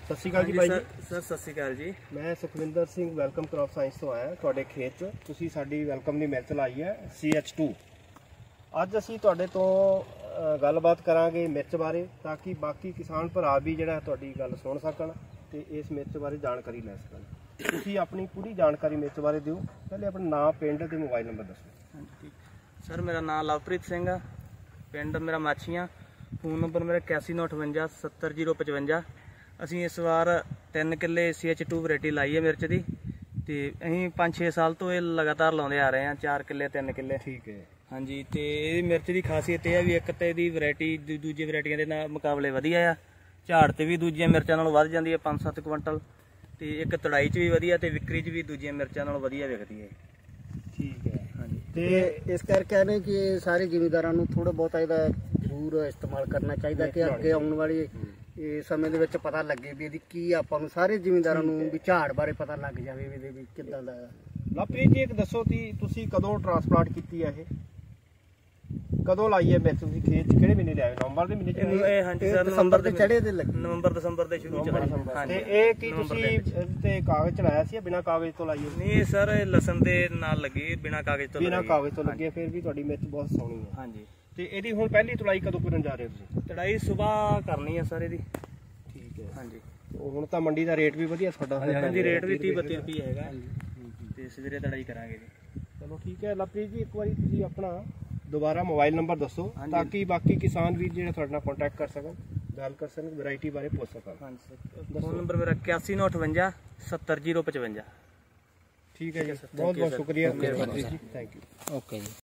ਸਤਿ ਸ਼੍ਰੀ ਅਕਾਲ ਜੀ ਭਾਈ ਜੀ। ਸਰ ਸਤਿ ਸ਼੍ਰੀ ਅਕਾਲ ਜੀ। ਮੈਂ Sukhwinder Singh welcome crop science ਤੋਂ ਆਇਆ ਤੁਹਾਡੇ ਖੇਤ 'ਚ। ਤੁਸੀਂ ਸਾਡੀ ਵੈਲਕਮ ਦੀ ਮਿਰਚ ਲਾਈ ਹੈ CH2। ਅੱਜ ਅਸੀਂ ਤੁਹਾਡੇ ਤੋਂ ਗੱਲਬਾਤ ਕਰਾਂਗੇ ਮਿਰਚ ਬਾਰੇ, ਤਾਂ ਕਿ ਬਾਕੀ ਕਿਸਾਨ ਭਰਾ ਵੀ ਜਿਹੜਾ ਤੁਹਾਡੀ ਗੱਲ ਸੁਣ ਸਕਣ ਤੇ ਇਸ ਮਿਰਚ ਬਾਰੇ ਜਾਣਕਾਰੀ ਲੈ ਸਕਣ। ਤੁਸੀਂ ਆਪਣੀ ਪੂਰੀ ਜਾਣਕਾਰੀ ਮਿਰਚ ਬਾਰੇ ਦਿਓ। ਪਹਿਲੇ ਆਪਣਾ ਨਾਮ, ਪਿੰਡ ਤੇ ਮੋਬਾਈਲ ਨੰਬਰ ਦੱਸੋ। ਸਰ ਮੇਰਾ ਨਾਮ ਲਵਪ੍ਰੀਤ ਸਿੰਘ ਆ, ਪਿੰਡ ਮੇਰਾ ਮਾਛੀਆਂ, ਫੋਨ ਨੰਬਰ ਮੇਰਾ 8198 70055। ਅਸੀਂ ਇਸ ਵਾਰ 3 ਕਿੱਲੇ CH2 ਵੈਰਾਈਟੀ ਲਾਈ ਹੈ ਮਿਰਚ ਦੀ, ਤੇ ਅਸੀਂ 5-6 ਸਾਲ ਤੋਂ ਇਹ ਲਗਾਤਾਰ ਲਾਉਂਦੇ ਆ ਰਹੇ ਹਾਂ। 4 ਕਿੱਲੇ 3 ਕਿੱਲੇ। ਠੀਕ ਹੈ। ਹਾਂਜੀ। ਤੇ ਇਹਦੀ ਮਿਰਚ ਦੀ ਖਾਸੀਅਤ ਇਹ ਹੈ ਵੀ ਇੱਕ ਤੇ ਇਹਦੀ ਵੈਰਾਈਟੀ ਦੂਜੀ ਵੈਰਾਈਟੀਆਂ ਦੇ ਨਾਲ ਮੁਕਾਬਲੇ ਵਧੀਆ ਆ। ਝਾੜ ਤੇ ਵੀ ਦੂਜੀਆਂ ਮਿਰਚਾਂ ਨਾਲੋਂ ਵੱਧ ਜਾਂਦੀ ਹੈ 5-7 ਕੁਇੰਟਲ, ਤੇ ਇੱਕ ਤੜਾਈ 'ਚ ਵੀ ਵਧੀਆ ਤੇ ਵਿਕਰੀ 'ਚ ਵੀ ਦੂਜੀਆਂ ਮਿਰਚਾਂ ਨਾਲੋਂ ਵਧੀਆ ਵਿਕਦੀ ਹੈ। ਠੀਕ ਹੈ। ਹਾਂਜੀ। ਤੇ ਇਸ ਕਰਕੇ ਨੇ ਕਿ ਸਾਰੇ ਜ਼ਿਮੀਂਦਾਰਾਂ ਨੂੰ ਥੋੜਾ ਬਹੁਤਾ ਇਹਦਾ ਜ਼ਰੂਰ ਇਸਤੇਮਾਲ ਕਰਨਾ ਚਾਹੀਦਾ ਕਿ ਅੱਗੇ ਆਉਣ ਵਾਲੀ ਇਹ ਸਮੇਂ ਦੇ ਵਿੱਚ ਪਤਾ ਲੱਗੇ ਵੀ ਇਹਦੀ ਕੀ ਆਪਾਂ ਨੂੰ ਸਾਰੇ ਜ਼ਿਮੀਂਦਾਰਾਂ ਨੂੰ ਵੀ ਝਾੜ ਬਾਰੇ ਪਤਾ ਲੱਗ ਜਾਵੇ ਵੀ ਇਹਦੇ ਵੀ ਕਿੱਦਾਂ ਦਾ। ਲਵਪ੍ਰੀਤ ਜੀ ਇੱਕ ਦੱਸੋ ਕਿ ਤੁਸੀਂ ਕਦੋਂ ਟ੍ਰਾਂਸਪਲਾਂਟ ਕੀਤੀ ਹੈ, ਇਹ ਕਦੋਂ ਲਾਈ ਹੈ ਮਿਰਚ? ਤੁਸੀਂ ਖੇਤ 'ਚ ਕਿਹੜੇ ਮਹੀਨੇ ਲਿਆਏ? ਨਵੰਬਰ ਦੇ ਮਹੀਨੇ 'ਚ? ਇਹ ਹਾਂਜੀ ਸਰ, ਨਵੰਬਰ ਦੇ ਚੜ੍ਹੇ ਦੇ ਲੱਗੇ। ਨਵੰਬਰ ਦਸੰਬਰ ਦੇ ਸ਼ੁਰੂ 'ਚ। ਤੇ ਇਹ ਕੀ ਤੁਸੀਂ ਤੇ ਕਾਗਜ਼ ਚੜਾਇਆ ਸੀ, ਬਿਨਾਂ ਕਾਗਜ਼ ਤੋਂ ਲਾਈ ਹੋਈ? ਨਹੀਂ ਸਰ, ਇਹ ਲਸਣ ਦੇ ਨਾਲ ਲੱਗੀ, ਬਿਨਾਂ ਕਾਗਜ਼ ਤੋਂ। ਬਿਨਾਂ ਕਾਗਜ਼ ਤੋਂ ਲੱਗੀ, ਫਿਰ ਵੀ ਤੁਹਾਡੀ ਮਿਰਚ ਬਹੁਤ ਸੋਹਣੀ ਹੈ। ਹਾਂਜੀ। ਤੇ ਇਹਦੀ ਹੁਣ ਪਹਿਲੀ ਤੁਲਾਈ ਕਦੋਂ ਕਰਨ ਜਾ ਰਹੇ ਹੋ ਤੁਸੀਂ? ਤੜਾਈ ਸਵੇਰ ਕਰਨੀ ਹੈ ਸਰ ਇਹਦੀ। ਠੀਕ ਹੈ। ਹਾਂਜੀ। ਹੁਣ ਤਾਂ ਮੰਡੀ ਦਾ ਰੇਟ ਵੀ ਵਧੀਆ ਤੁਹਾਡਾ। ਹਾਂਜੀ, ਰੇਟ ਵੀ 30-32 ਰੁਪਏ ਹੈਗਾ, ਤੇ ਸਵੇਰੇ ਤੜਾਈ ਕਰਾਂਗੇ ਜੀ। ਚਲੋ ਠੀਕ ਹੈ। ਲਵਪ੍ਰੀਤ ਜੀ ਇੱਕ ਵਾਰੀ ਤੁਸੀਂ ਆਪਣਾ ਦੁਬਾਰਾ ਮੋਬਾਈਲ ਨੰਬਰ ਦੱਸੋ, ਤਾਂ ਕਿ ਬਾਕੀ ਕਿਸਾਨ ਵੀ ਜਿਹੜੇ ਤੁਹਾਡੇ ਨਾਲ ਕੰਟੈਕਟ ਕਰ ਸਕਣ, ਗੱਲ ਕਰ ਸਕਣ, ਵੈਰਾਈਟੀ ਬਾਰੇ ਪੁੱਛ ਸਕਣ। ਹਾਂਜੀ ਸਰ, ਫੋਨ ਨੰਬਰ ਮੇਰਾ 8198 70055। ਠੀਕ ਹੈ ਜੀ, ਬਹੁਤ ਬਹੁਤ ਸ਼ੁਕਰੀਆ। ਮਿਹਰਬਾਨੀ ਜੀ, ਥੈਂਕ ਯੂ। ਓਕੇ ਜੀ।